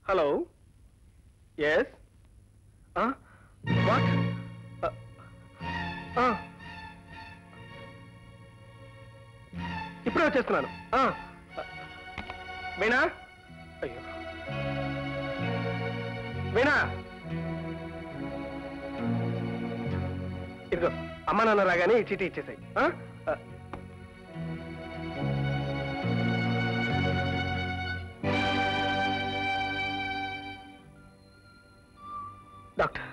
Hello yes what ఇప్పుడే వచ్చేస్తున్నాను. వీణా, అయ్యో వీణా, ఇదిగో అమ్మ నాన్న రాగానే ఈ చీటీ ఇచ్చేసాయి. డాక్టర్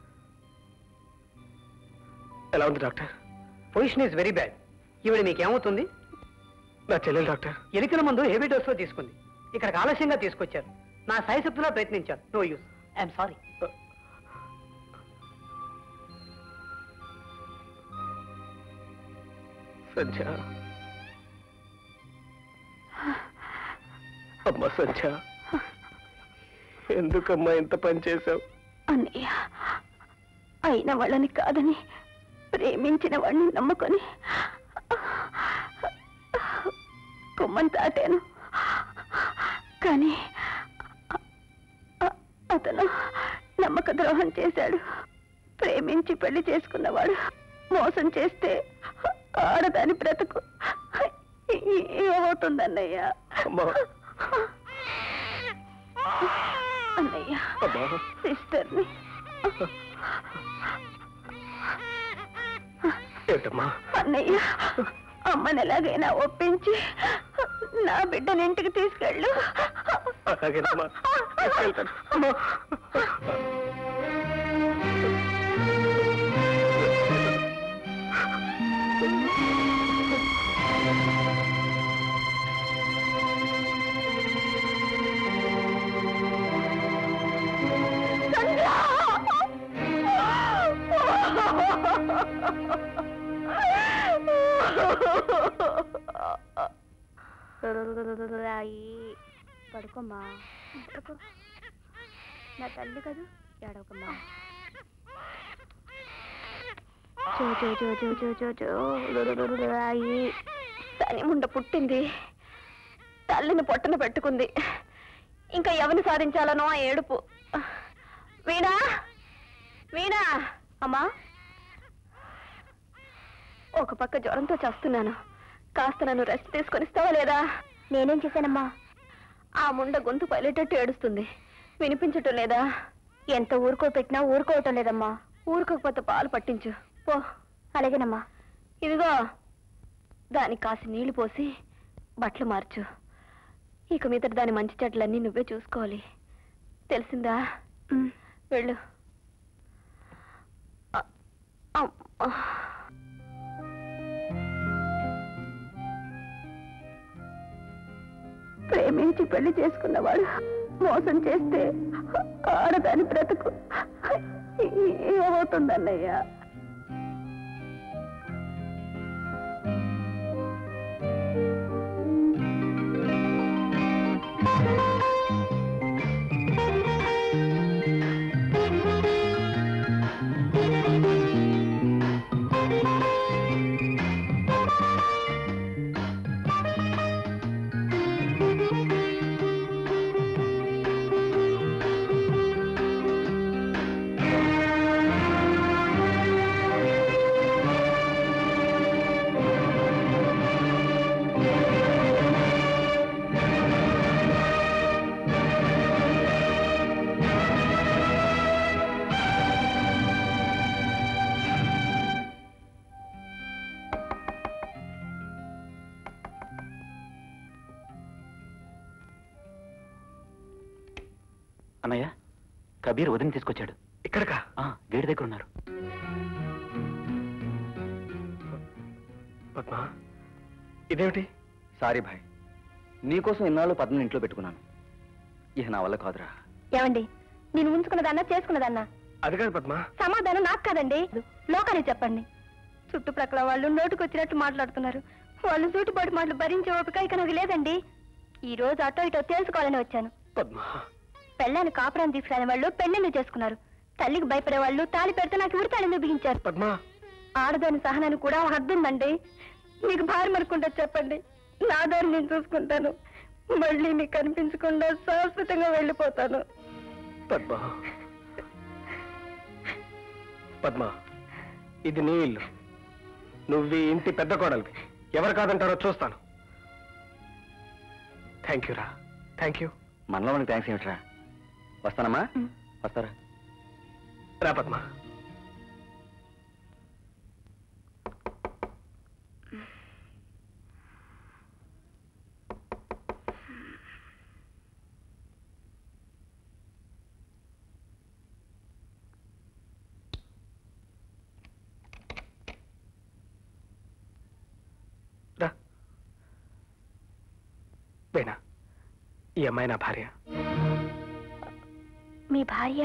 ఎలా ఉంది doctor? Position is very bad. ఈవిడ మీకేమవుతుంది? నా చెల్లెలు డాక్టర్. ఎలికల మందు హెవీ డోస్ లో తీసుకుంది. ఇక్కడికి ఆలస్యంగా తీసుకొచ్చారు. నా సాయశక్తిలో ప్రయత్నించాను. No use. I'm sorry. Sandhya, అమ్మా సంధ్య, ఎందుకమ్మా ఇంత పని చేశావు? అన్నయ్య, అయిన వాళ్ళని కాదని ప్రేమించిన వాడిని నమ్ముకొని కుమ్మని తాటాను. కానీ అతను నమ్మక ద్రోహం చేశాడు. ప్రేమించి పెళ్లి చేసుకున్నవాడు మోసం చేస్తే ఆడదాని బ్రతుకు ఏమవుతుందన్నయ్య? అన్నయ్య, సిస్టర్ని అన్నయ్య, అమ్మని ఎలాగైనా ఒప్పించి నా బిడ్డని ఇంటికి తీసుకెళ్ళు. పడుకోమ్మా, పడుకో. నా తల్లి కదూ, ఏడవకమ్మా. తని ముండ పుట్టింది, తల్లిని పొట్టన పెట్టుకుంది. ఇంకా ఎవరిని సాధించాలనో ఆ ఏడుపు. వీణా, వీణా, అమ్మా. ఒక పక్క జ్వరంతో చేస్తున్నాను. కాస్త నన్ను రెస్ట్ తీసుకొని ఇస్తావా లేదా? నేనేం చేశానమ్మా? ఆ ముండ గొంతు పైలేటట్టు ఏడుస్తుంది. వినిపించటం లేదా? ఎంత ఊరుకో పెట్టినా ఊరుకోవటం లేదమ్మా. ఊరుకోకపోతే పాలు పట్టించు పో. అలాగేనమ్మా. ఇదిగో, దానికి కాసి నీళ్లు పోసి బట్టలు మార్చు. ఇక మీద దాని మంచి చెట్లన్నీ నువ్వే చూసుకోవాలి, తెలిసిందా? వెళ్ళు. ప్రేమించి పెళ్లి చేసుకున్నవాడు మోసం చేస్తే ఆడదాని బ్రతుకు ఏమవుతుందన్నయ్య? అన్నయ్య, కబీర్ వదిన తీసుకొచ్చాడు. ఇక్కడకా? గేట్ దగ్గర ఉన్నారు. పద్మ, ఇదేమిటి? సారీ భాయ్, నీకోసం ఇన్నాళ్ళు పద్మని ఇంట్లో పెట్టుకున్నాను. ఇక నా వల్ల కాదురా. ఏమండి, నేను ఉంచుకున్నదన్నా చేసుకున్నదన్నా? అది కాదు పద్మ. సమాధానం నాకు కాదండి, లోకానికి చెప్పండి. చుట్టుప్రక్కల వాళ్ళు నోటుకొచ్చినట్టు మాట్లాడుతున్నారు. వాళ్ళు సూటుబాటు మాటలు భరించే ఓపిక ఇక నాకు లేదండి. ఈ రోజు అటో ఇటో తెలుసుకోవాలని వచ్చాను. పద్మ, పెళ్ళాన్ని కాపురాన్ని తీసుకురాని వాళ్ళు పెళ్లిళ్ళు చేసుకున్నారు. తల్లికి భయపడే వాళ్ళు తాళి పెడితే నాకు ఉడతాళిని బిగించారు. పద్మ, ఆడదాని సహనాన్ని కూడా హద్దుందండి. మీకు భారం అనుకుంటా చెప్పండి, నా దాన్ని నేను చూసుకుంటాను. మళ్ళీ నీకు కనిపించకుండా శాశ్వతంగా వెళ్ళిపోతాను. పద్మ, పద్మ, ఇది నీ ఇల్లు. నువ్వు ఈ ఇంటి పెద్ద కోడలివి. ఎవరు కాదంటారో చూస్తాను. థ్యాంక్ యూ రా, థ్యాంక్ యూ. మనలో మనకి థ్యాంక్స్ ఏమిట్రా? వస్తానమ్మా, వస్తారా? రా పద్మ. వేణా, ఈ అమ్మాయి నా భార్య. మీ భార్య?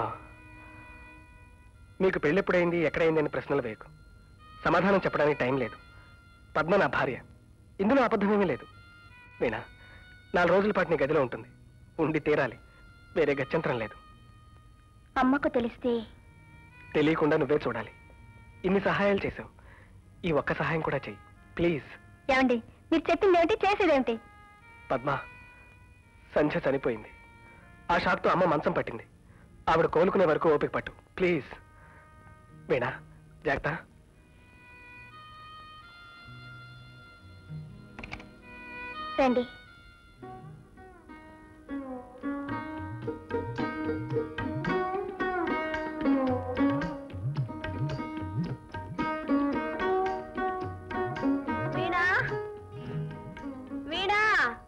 మీకు పెళ్ళెప్పుడైంది, ఎక్కడైంది అని ప్రశ్నలు వేయకు. సమాధానం చెప్పడానికి టైం లేదు. పద్మ నా భార్య. ఇందులో అబద్ధమేమీ లేదు. వేణా, 4 రోజుల పాటు నీ గదిలో ఉంటుంది. ఉండి తీరాలి. వేరే గత్యంతరం లేదు. అమ్మకు తెలిస్తే? తెలియకుండా నువ్వే చూడాలి. ఇన్ని సహాయాలు చేశావు, ఈ ఒక్క సహాయం కూడా చెయ్యి ప్లీజ్. ఏమండి, మీరు చెప్పింది ఏమిటి, చేసేదేమిటి? పద్మ, సంధ్య చనిపోయింది. ఆ షాక్తో అమ్మ మంచం పట్టింది. ఆవిడ కోలుకునే వరకు ఓపిక పట్టు ప్లీజ్. వేణా, జాగ్రత్త. రండి. వీణా, వీణా.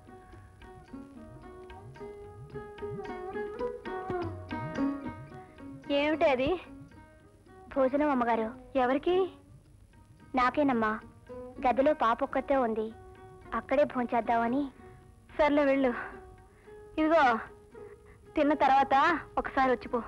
ఏమిటి అది? భోజనం అమ్మగారు. ఎవరికి? నాకేనమ్మా. గదిలో పాప ఒక్కతే ఉంది, అక్కడే భోంచేద్దామని. సర్లే వెళ్ళు. ఇదిగో, తిన్న తర్వాత ఒకసారి వచ్చిపో.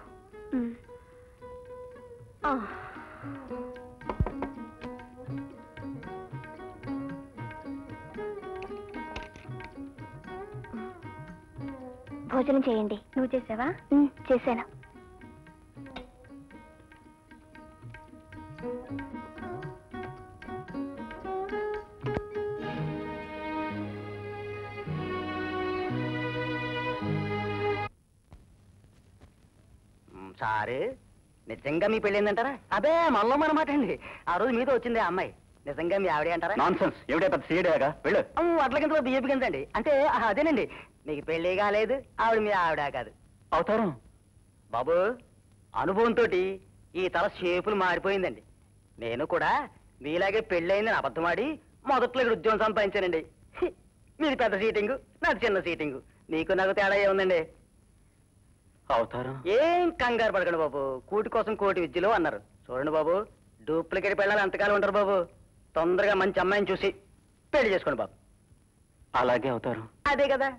భోజనం చేయండి. నువ్వు చేసావా? చేశాను. సారే, నిజంగా మీ పెళ్ళిందంటారా? అదే మనలో మన మాట అండి. ఆ రోజు మీతో వచ్చింది ఆ అమ్మాయి. నిజంగా మీ ఆవిడే అంటారా? నాన్సెన్స్. ఎవడే పెద్ద సీడేగా వెళ్ళు. అట్ల కింద బియ్యపు కిందండి. అంటే అదేనండి, మీకు పెళ్ళి కాలేదు, ఆవిడ మీ ఆవిడ కాదు. అవతారం బాబు, అనుభవంతో ఈ తల షేపులు మారిపోయిందండి. నేను కూడా మీలాగే పెళ్ళయిందని అబద్ధమాడి మొదట్లో ఇక్కడ ఉద్యోగం సంపాదించానండి. మీది పెద్ద సీటింగు, నాది చిన్న సీటింగు. నీకు నాకు తేడా ఏముందండి? అవతారం ఏం కంగారు పడకండి బాబు. కూటి కోసం కోటి విద్యలు అన్నారు. చూడండి బాబు, డూప్లికేట్ పెళ్ళాలి ఎంతకాలం ఉంటారు బాబు. తొందరగా మంచి అమ్మాయిని చూసి పెళ్లి చేసుకోండి బాబు. అలాగే అవతారం. అదే కదా.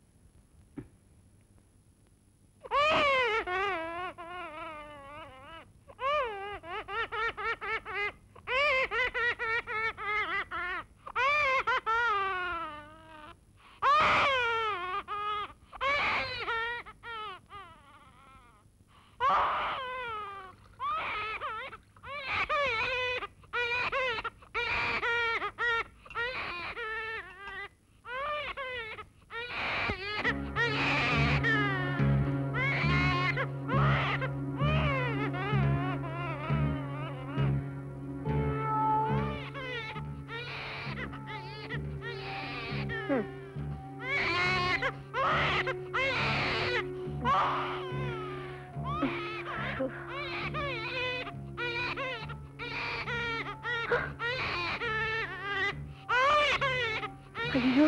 అయ్యో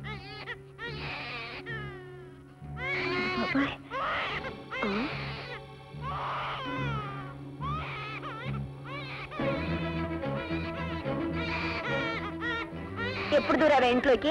బాబాయ్, ఎప్పుడు దూరారా ఇంట్లోకి?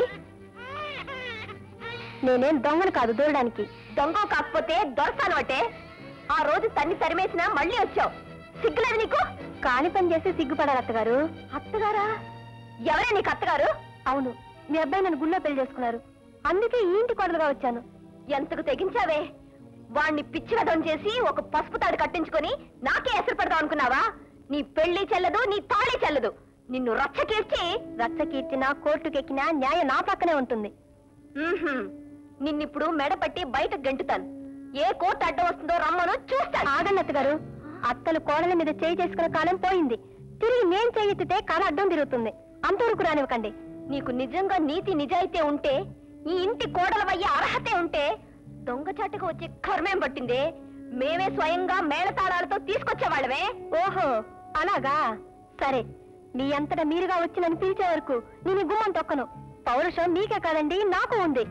నేనేం దొంగను కాదు దూరడానికి. దొంగ కాకపోతే దొరసాను అంటే. ఆ రోజు తన్ని తరిమేసినా మళ్ళీ వచ్చావు. సిగ్గులేదు నీకు? కాని పని చేస్తే సిగ్గుపడాలి అత్తగారు. అత్తగారా? ఎవరే నీకు అత్తగారు? అవును, మీ అబ్బాయి నన్ను గుళ్ళో పెళ్లి చేసుకున్నారు, అందుకే ఈ ఇంటి కొడలుగా వచ్చాను. ఎంతకు తెగించావే? వాణ్ణి పిచ్చివదం చేసి ఒక పసుపు తాడు కట్టించుకొని నాకే ఎసరు పెడదాం అనుకున్నావా? నీ పెళ్లి చెల్లదు, నీ తాళి చెల్లదు. నిన్ను రచ్చకీర్చినా కోర్టుకెక్కినా న్యాయం నా పక్కనే ఉంటుంది. నిన్నిప్పుడు మెడపట్టి బయట గెంటుతాను. ఏ కోర్టు అడ్డం వస్తుందో రమ్మను చూస్తాను. ఆగన్నత్త గారు, అత్తలు కోడల మీద చేయి చేసుకున్న కాలం పోయింది. తిరిగి నేను చేయెత్తితే కాల అడ్డం తిరుగుతుంది. అంతవరకు రానివ్వకండి. నీకు నిజంగా నీతి నిజాయితీ ఉంటే, ఈ ఇంటి కోడలవయ్యే అర్హతే ఉంటే, దొంగచాటుగా వచ్చే కర్మేం పట్టిందే. మేమే స్వయంగా మేళతాళాలతో తీసుకొచ్చేవాళ్ళమే. ఓహో అలాగా, సరే. నీ అంతటా మీరుగా వచ్చి నన్ను పిలిచే వరకు నేను గుమ్మం తొక్కను. పౌరుషం మీకే కాదండి, నాకు ఉంది.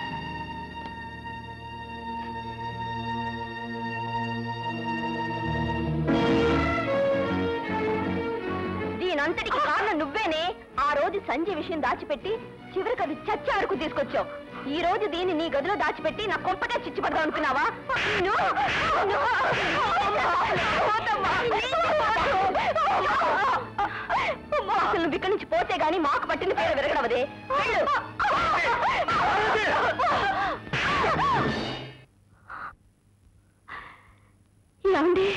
దీనంతటికి కారణం నువ్వేనే. ఆ రోజు సంజయ్ విషయం దాచిపెట్టి చివరికి అది చచ్చే వరకు తీసుకొచ్చావు. ఈ రోజు దీన్ని నీ గదిలో దాచిపెట్టి నా కొంపటే చిచ్చుపడదాం అనుకున్నావా? అసలు నువ్వు ఇక్కడి నుంచి పోతే గానీ మాకు పట్టిన పేరు విరగడవదే. ఏమండి?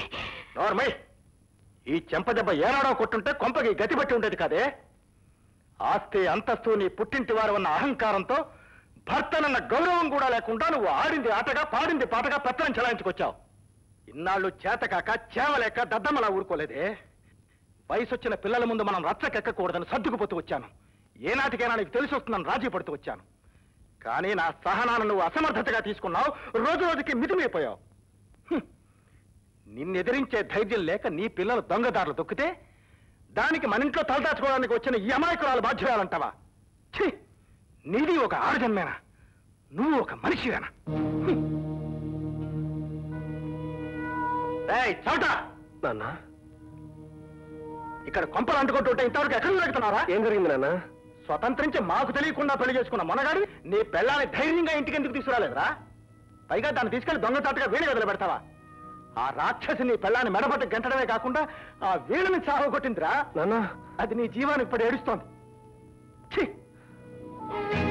ఈ చెంపదెబ్బ ఏనాడో కొట్టుంటే కొంపకి గతి పట్టి ఉండేది కాదే. ఆస్తి అంతస్తు నీ పుట్టింటి వారు ఉన్న అహంకారంతో భర్తనన్న గౌరవం కూడా లేకుండా నువ్వు ఆడింది ఆటగా పాడింది పాటగా పెత్తనం చెలాయించుకొచ్చావు. ఇన్నాళ్ళు చేతకాక చేవలేక దద్దమ్మలా ఊరుకోలేదే. వయసొచ్చిన పిల్లల ముందు మనం రచ్చకెక్కకూడదని సర్దుకుపోతూ వచ్చాను. ఏనాటికైనా నీకు తెలిసి వస్తుందని రాజీ పడుతూ వచ్చాను. కానీ నా సహనాన్ని నువ్వు అసమర్థతగా తీసుకున్నావు. రోజు రోజుకి మితిమైపోయావు. నిన్నెదిరించే ధైర్యం లేక నీ పిల్లలు దొంగదారులు దొక్కితే దానికి మన ఇంట్లో తలదాచుకోవడానికి వచ్చిన ఈ అమాయకురాలు బాధ్యురాలంటావా? ఛీ, నీది ఒక ఆడజన్మేనా? నువ్వు ఒక మనిషివేనా? చవట నాన్న, ఇక్కడ కొంపలు అంటుకుంటుంటే ఇంతవరకు ఎక్కడ వెళ్తున్నారా? ఏం జరిగింది నాన్న? స్వతంత్రించి మాకు తెలియకుండా పెళ్లి చేసుకున్న మొనగాడు నీ పెళ్ళాన్ని ధైర్యంగా ఇంటికి ఎందుకు తీసుకురాలేదురా? పైగా దాన్ని తీసుకెళ్లి దొంగచాటుగా వీడి గదిలో పెడతావా? ఆ రాక్షసి నీ పెళ్ళాన్ని మెడబట్టి గంటడమే కాకుండా ఆ వీళ్ళని చావగొట్టిందిరా నాన్న. అది నీ జీవాన్ని ఇప్పుడు ఏడుస్తోంది. ఛీ!